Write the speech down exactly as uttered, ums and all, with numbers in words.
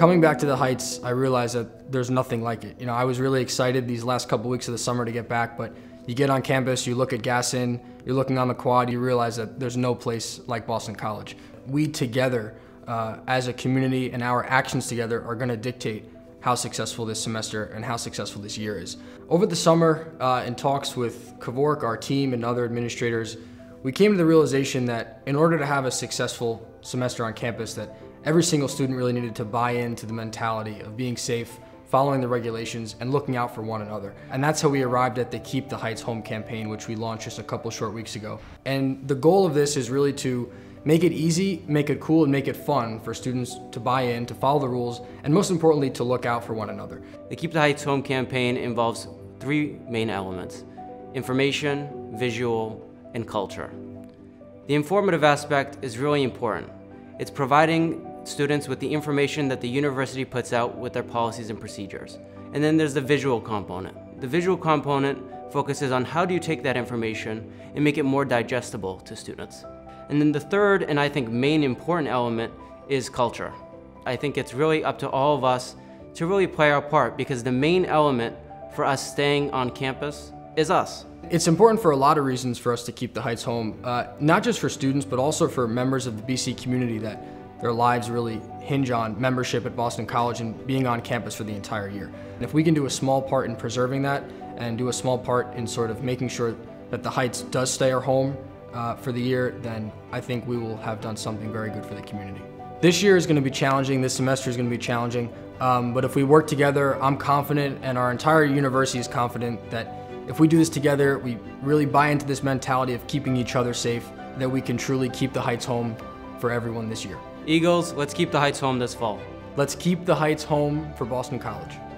Coming back to the Heights, I realized that there's nothing like it. You know, I was really excited these last couple weeks of the summer to get back, but you get on campus, you look at Gasson, you're looking on the quad, you realize that there's no place like Boston College. We together, uh, as a community, and our actions together are gonna dictate how successful this semester and how successful this year is. Over the summer, uh, in talks with Kevork, our team, and other administrators, we came to the realization that in order to have a successful semester on campus, that every single student really needed to buy into the mentality of being safe, following the regulations, and looking out for one another. And that's how we arrived at the Keep the Heights Home campaign, which we launched just a couple short weeks ago. And the goal of this is really to make it easy, make it cool, and make it fun for students to buy in, to follow the rules, and most importantly, to look out for one another. The Keep the Heights Home campaign involves three main elements: information, visual, and culture. The informative aspect is really important. It's providing students with the information that the university puts out with their policies and procedures. And then there's the visual component. The visual component focuses on how do you take that information and make it more digestible to students. And then the third, and I think main important element, is culture. I think it's really up to all of us to really play our part, because the main element for us staying on campus is us. It's important for a lot of reasons for us to keep the Heights home, uh, not just for students, but also for members of the B C community that their lives really hinge on membership at Boston College and being on campus for the entire year. And if we can do a small part in preserving that and do a small part in sort of making sure that the Heights does stay our home uh, for the year, then I think we will have done something very good for the community. This year is going to be challenging, this semester is going to be challenging, um, but if we work together, I'm confident, and our entire university is confident, that if we do this together, we really buy into this mentality of keeping each other safe, that we can truly keep the Heights home for everyone this year. Eagles, let's keep the Heights home this fall. Let's keep the Heights home for Boston College.